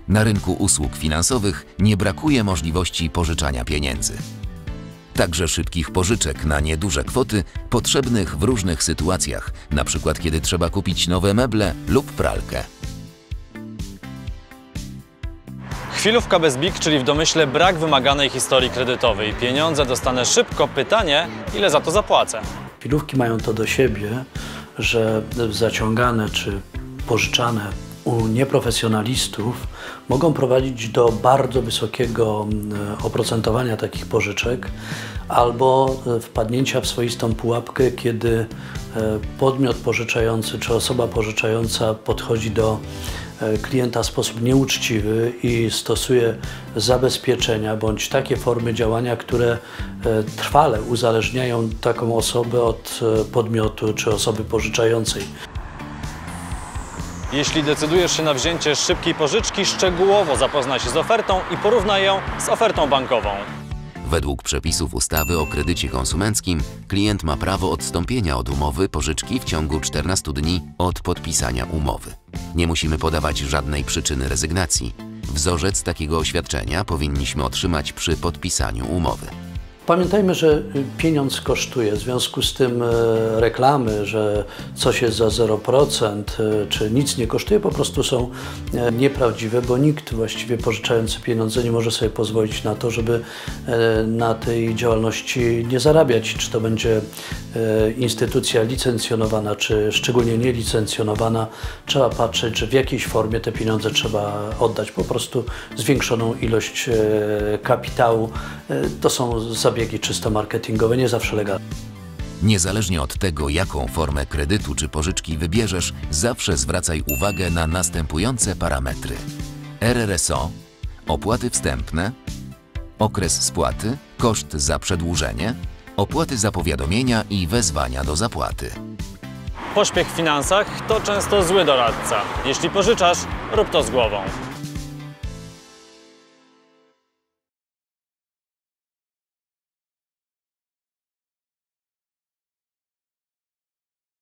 Na rynku usług finansowych nie brakuje możliwości pożyczania pieniędzy. Także szybkich pożyczek na nieduże kwoty, potrzebnych w różnych sytuacjach, np. kiedy trzeba kupić nowe meble lub pralkę. Chwilówka bez BIK, czyli w domyśle brak wymaganej historii kredytowej. Pieniądze dostanę szybko, pytanie, ile za to zapłacę? Chwilówki mają to do siebie, że zaciągane czy pożyczane u nieprofesjonalistów mogą prowadzić do bardzo wysokiego oprocentowania takich pożyczek albo wpadnięcia w swoistą pułapkę, kiedy podmiot pożyczający czy osoba pożyczająca podchodzi do klienta w sposób nieuczciwy i stosuje zabezpieczenia bądź takie formy działania, które trwale uzależniają taką osobę od podmiotu czy osoby pożyczającej. Jeśli decydujesz się na wzięcie szybkiej pożyczki, szczegółowo zapoznaj się z ofertą i porównaj ją z ofertą bankową. Według przepisów ustawy o kredycie konsumenckim klient ma prawo odstąpienia od umowy pożyczki w ciągu 14 dni od podpisania umowy. Nie musimy podawać żadnej przyczyny rezygnacji. Wzorzec takiego oświadczenia powinniśmy otrzymać przy podpisaniu umowy. Pamiętajmy, że pieniądz kosztuje, w związku z tym reklamy, że coś jest za 0% czy nic nie kosztuje, po prostu są nieprawdziwe, bo nikt właściwie pożyczający pieniądze nie może sobie pozwolić na to, żeby na tej działalności nie zarabiać. Czy to będzie instytucja licencjonowana, czy szczególnie nielicencjonowana, trzeba patrzeć, że w jakiejś formie te pieniądze trzeba oddać, po prostu zwiększoną ilość kapitału. To są zabiegi czysto marketingowe, nie zawsze legalne. Niezależnie od tego, jaką formę kredytu czy pożyczki wybierzesz, zawsze zwracaj uwagę na następujące parametry: RRSO, opłaty wstępne, okres spłaty, koszt za przedłużenie, opłaty za powiadomienia i wezwania do zapłaty. Pośpiech w finansach to często zły doradca. Jeśli pożyczasz, rób to z głową.